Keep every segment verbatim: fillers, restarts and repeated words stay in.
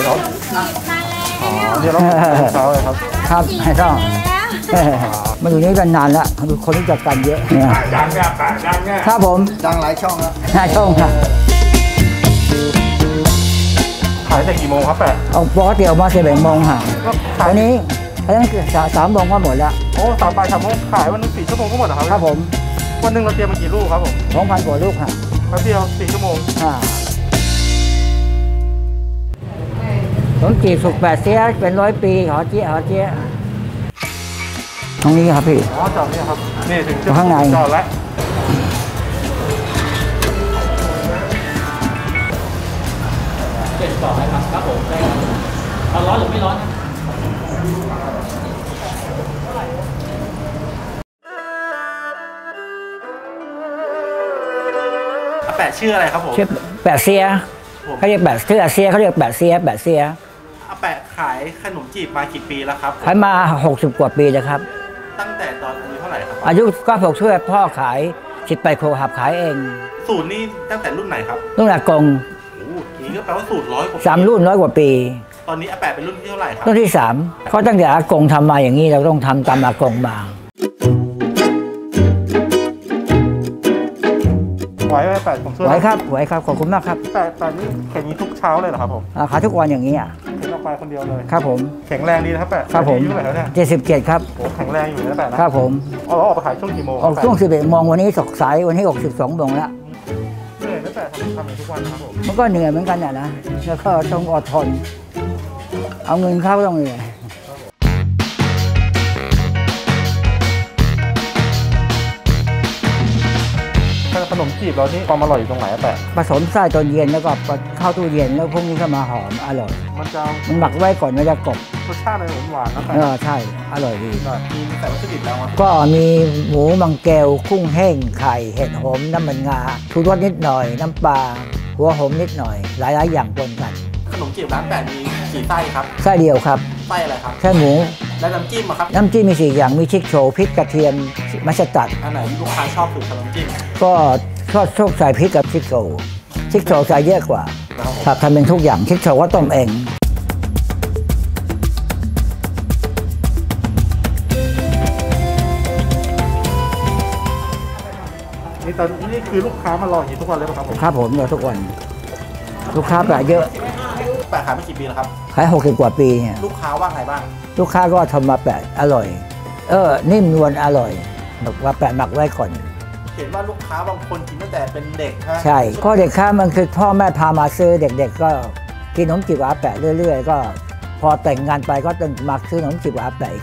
เหรออ๋อเดี๋ยวเราเช้าเลยครับครับไม่ต้องมาอยู่นี่กันนานแล้วคนรู้จักกันเยอะดังแบบดังเนี่ยครับผมดังหลายช่องแล้วหลายช่องครับขายแต่กี่โมงครับแปะเอาปกติออกมาสิบเอ็ดโมงค่ะตอนนี้ทั้งสามโมงก็หมดแล้วโอ้สามบ่ายสามโมงขายวันนึงสี่ชั่วโมงก็หมดเหรอครับครับผมวันหนึ่งเราเตรียมมากี่ลูกครับผมสองพันกว่าลูกค่ะแป๊บเดียวสี่ชั่วโมงอ่าผมจีบสุกแปดเสียเป็นร้อยปีหอเจี๊ยหอเจี๊ยตรงนี้ครับพี่อ๋อจอดนี่ครับนี่ถึงข้างในจอดแล้วเจ็ดต่อไหมครับครับผมได้เอาร้อนหรือไม่ร้อนแปะชื่ออะไรครับผมชื่อแปดเสียเขาเรียกแปดชื่ออาเซียเขาเรียกแปดเสียแปดเสียอาแปะขายขนมจีบมากี่ปีแล้วครับขายมาหกสิบกว่าปีแล้วครับตั้งแต่ตอนอายุเท่าไหร่ครับอายุก็ผมช่วยพ่อขายสิบไปโคหับขายเองสูตรนี้ตั้งแต่รุ่นไหนครับรุ่นอากงโอ้โหนี่ก็แปลว่าสูตรร้อยกว่าสามรุ่นร้อยกว่าปีตอนนี้อาแปะเป็นรุ่นที่เท่าไหร่ครับรุ่นที่สามเขาตั้งแต่อากงทำมาอย่างนี้เราต้องทำตามอากงมาไหวไหมแปะผมช่วยไหวครับไหวครับขอบคุณมากครับแปะแปะนี่เข็นนี้ทุกเช้าเลยเหรอครับผมขายทุกวันอย่างนี้อ่ะเข็นออกไปคนเดียวเลยครับผมแข็งแรงดีนะครับแปะครับผมอายุเท่าไหร่แล้วเนี่ยเจ็ดสิบเจ็ดครับโอ้แข็งแรงอยู่นะแปะนะครับผมเอาเราออกไปขายช่วงกี่โมงออกช่วงสิบเอ็ดโมงวันนี้สกสายวันที่หกสิบสองโมงแล้วเหนื่อยนะแปะทำทำทุกวันนะครับผมมันก็เหนื่อยเหมือนกันนะนะแล้วก็ต้องอดทนเอาเงินเข้าต้องเหนื่อยขนมจีบเรานี่ความอร่อยอยู่ตรงไหนแปะผสมไส้ตอนเย็นแล้วก็เข้าตู้เย็นแล้วพวกนี้ก็มาหอมอร่อยมันจะมันหมักไว้ก่อนมันจะกรอบรสชาติมันหวานนะแปะเออใช่อร่อยดีมีแต่วัตถุดิบแล้วก็มีหมูมังแก้วกุ้งแห้งไข่เห็ดหอมน้ำมันงาชูรสนิดหน่อยน้ำปลาหัวหอมนิดหน่อยหลายๆอย่างปนกันขนมจีบร้านแปะมีกี่ไส้ครับไส้เดียวครับไส้อะไรครับไส้หมูและน้ำจิ้มครับน้ำจิ้มมีสี่อย่างมีชิคโชว์พริกกระเทียมมัสตัดอันไหนลูกค้าชอบสุดขนมจิ้มก็ชอบชอบใส่พริกกับชิคโชว์ชิคโชว์ใส่เยอะกว่าครับทำเป็นทุกอย่างชิคโชว์ว่าต้มเองนี่ตอนนี้คือลูกค้ามารออยู่ทุกวันเลยป่ะครับผมครับผมรอทุกวันลูกค้าแปะเยอะแปะขายมากี่ปีแล้วครับขายหกสิบกว่าปีเนี่ยลูกค้าว่าไงบ้างลูกค้าก็ทำมาแปะอร่อยเออนิ่มนวลอร่อยแบบว่าแปะหมักไว้ก่อนเห็นว่าลูกค้าบางคนกินตั้งแต่เป็นเด็กใช่ก็เด็กค้ามันคือพ่อแม่พามาซื้อเด็กๆก็กินขนมจีบอาแปะเรื่อยๆก็พอแต่งงานไปก็ต้องมาซื้อขนมจีบอาแปะ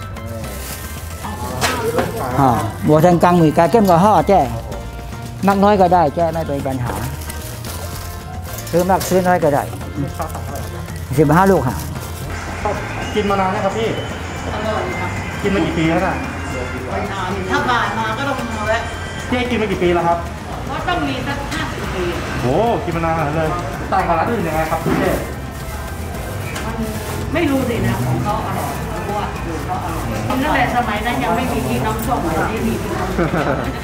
อ๋อบัวแทงกังมีกาเก้มกับห่อแจ้มากน้อยก็ได้แจ้ไม่เป็นปัญหาซื้อมากซื้อน้อยก็ได้สิบห้าลูกค่ะกินมานานไหมครับพี่กินมากี่ปีแล้วน่ะถ้าบ่ายมาก็ต้องมาแล้วเจ๊กินมากี่ปีแล้วครับก็ต้องมีสักห้าสิบปีโอ้กินมานานเลยต่างกับร้านอื่นยังไงครับพี่เจ๊ไม่รู้สินะของเขาอร่อยเพราะว่าอยู่เขาอร่อยตั้งแต่สมัยนั้นยังไม่มีพี่น้องส้มอะไรนี่มีพี่น้องส้ม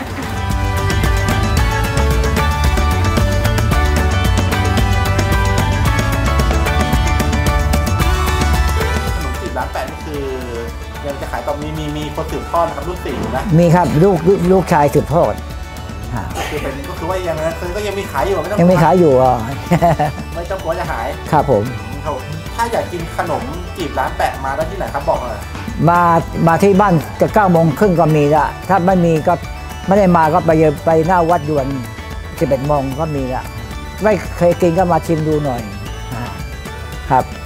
ร้านแปะนี่คือยังจะขายต่อมีมีมีคนสืบทอดนะครับรุ่นสี่นะมีครับลูกลูกชายสืบทอดคือเป็นก็คือว่ายังนะคือก็ยังมีขายอยู่ไม่ต้องยังมีขายอยู่อ่ะไม่ต้องกลัวจะหายครับผมถ้าอยากกินขนมจีบร้านแปะมาได้ที่ไหนครับบอกหน่อยมามาที่บ้านจะเก้าโมงครึ่งก็มีละถ้าไม่มีก็ไม่ได้มาก็ไปไปหน้าวัดยวนสิบเอ็ดโมงก็มีละไม่เคยกินก็มาชิมดูหน่อยครับ